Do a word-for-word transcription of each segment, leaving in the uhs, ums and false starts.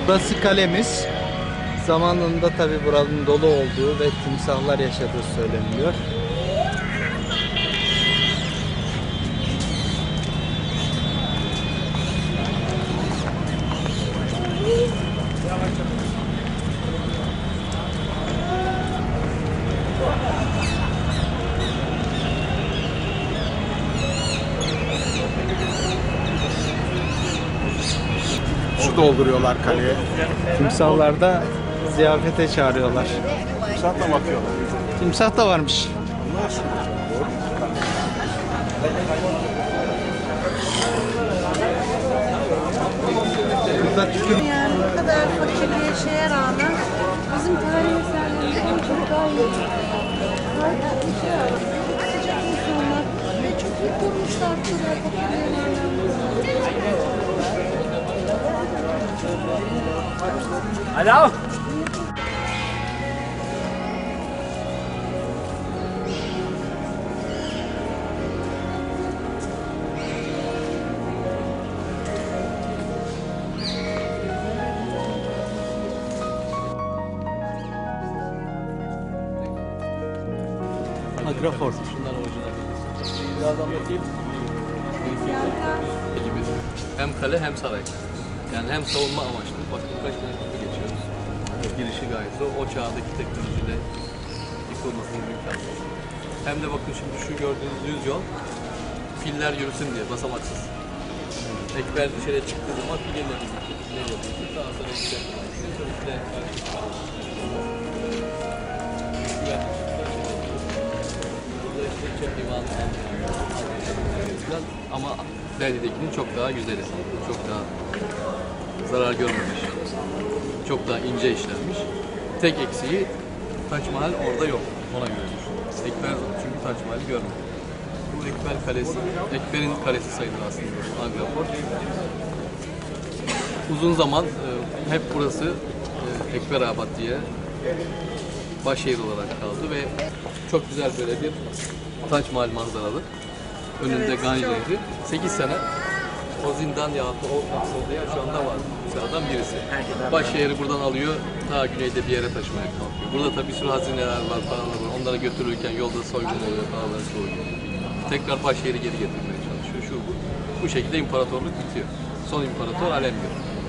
Burası kalemiz. Zamanında tabi buranın dolu olduğu ve timsahlar yaşadığı söyleniliyor. Su dolduruyorlar kaleye. Timsahlar da ziyafete çağırıyorlar. Timsah da bakıyorlar. Timsah da varmış. Burada tükür... Yani bu kadar fakirliğe şeye rağmen bizim tarih eserlerimizden çok daha iyi. Harika bir şey var. Sıcak insanlar ve çok iyi kurmuşlar bu kadar fakirliğe rağmen. Alo. Agrafort. Şunlar orijinal. Biraz anlatayım. Hem kale hem saray. Yani hem savunma amaçlı. Bakın kaç tane kapı geçiyoruz. Girişi gayet zor. O çağdaki teknolojiyle yıkılmasının imkanı yok. Hem de bakın şimdi şu gördüğünüz düz yol filler yürüsün diye basamaksız. Ekber dışarıya çıktığı zaman fil ileri gidiyor. Daha sonra gidecek. Filler ama Beledi'dekinin çok daha güzeli, çok daha zarar görmemiş, çok daha ince işlenmiş. Tek eksiği Taç Mahal orada yok, ona göre düşün. Ekber çünkü Taç Mahal'i görmedi. Bu Ekber Kalesi, Ekber'in kalesi sayılır aslında Agrafort. Uzun zaman e, hep burası e, Ekberabad diye başşehir olarak kaldı ve çok güzel böyle bir Taç Mahal manzaralı. Önünde Ganj Nehri. sekiz sene o zindan yahut o kapsıldığı şu anda var. Sıradan birisi. Başşehri buradan alıyor, ta güneyde bir yere taşımaya kalkıyor. Burada tabii bir sürü hazineler var, paralar var. Onları götürürken yolda soygun oluyor, paraları soyuyor. Tekrar Başşehri geri getirmeye çalışıyor. Şu bu. Bu şekilde imparatorluk bitiyor. Son imparator Alemgir.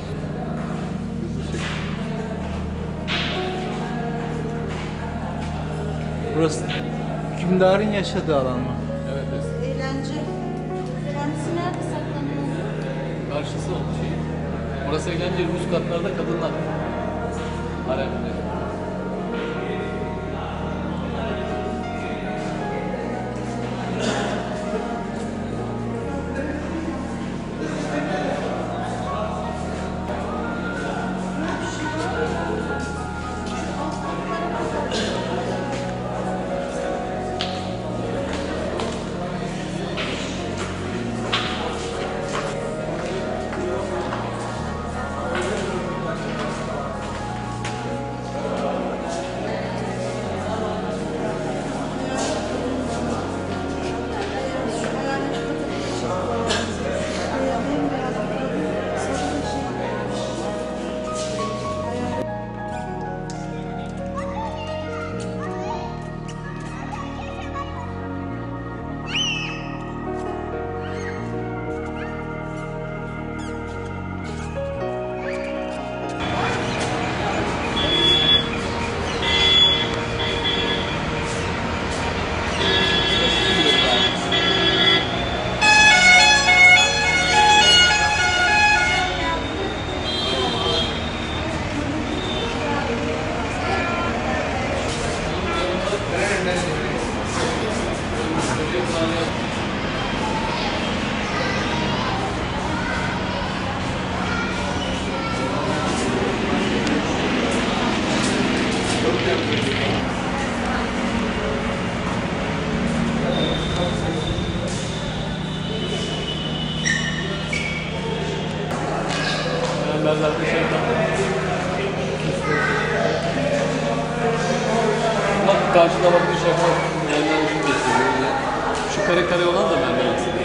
Burası hükümdarın yaşadığı alan mı? Evet, evet. Eğlence. Kendisi nerede saklanıyor? Karşısı o şey. Burası eğlenceli. Üst katlarda kadınlar. Haremde. Mermerlerde şeyden. Bak karşıda bak bir şey var. Mermer uçup getiriyor. Şu kare kare olan da mermer aslında.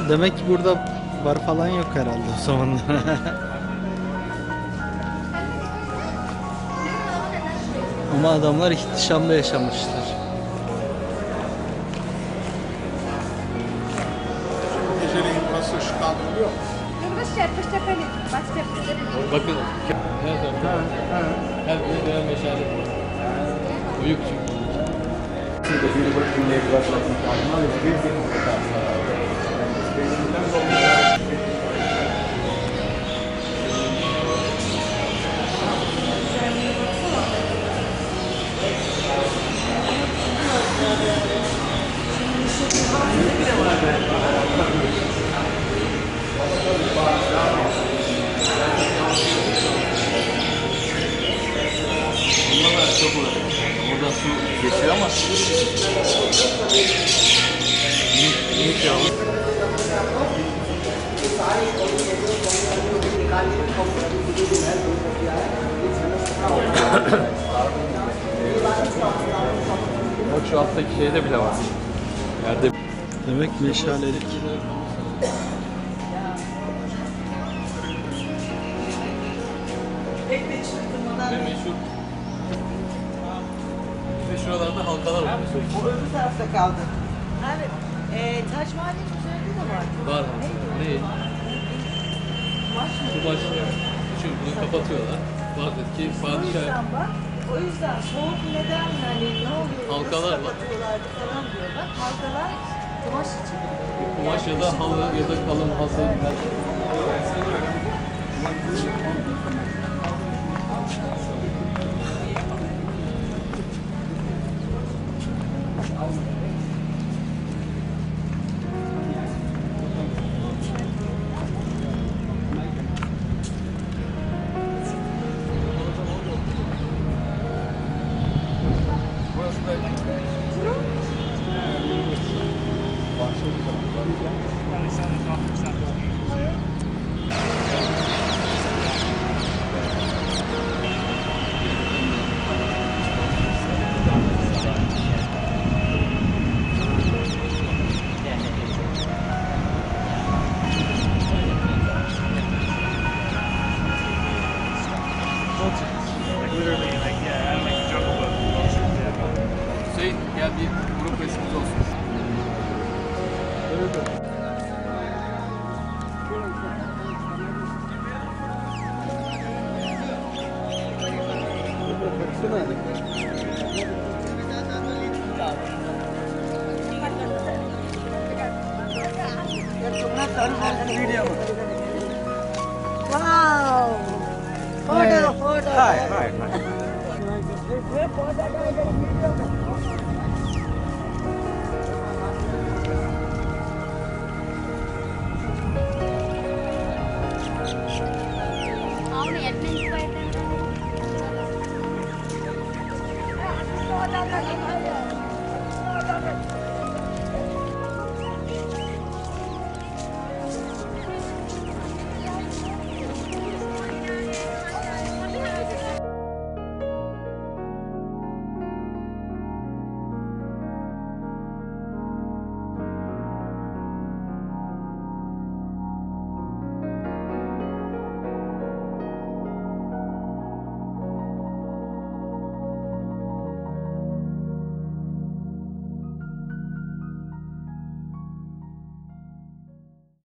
Demek ki burada bar falan yok herhalde o zamanlar. Ama adamlar ihtişamda yaşamışlar. Geceleyin burası ışıklandırılıyor mu? Bakın her tarafta her bir birer meşale. Büyük çünkü. Bunlar çok uğraşıyor. Buradan su geçiyor ama minik, minik yavru. Bak şu alttaki şeyde bile var. Yerde. Demek meşalelik. Ve meşhur. Ve şuralarda halkalar var. O öbür tarafta kaldı. Abi, e, Taç Mahallenin üzerinde de var. Var. Ne? Şu baş. Şu bunu kapatıyorlar. Vardır ki O padişah yüzden bak, o yüzden soğuk neden hani ne oluyor? Halkalar nasıl var. kapatıyorlardı falan diyorlar. Halkalar kumaş için. kumaş ya da halı ya da kalın hazır. Burası da Hüseyin gel bir grup resmimiz olsun. Wow! Photo, photo. Hi, hi, hi. అవును ఎట్లా ఇన్స్పైర్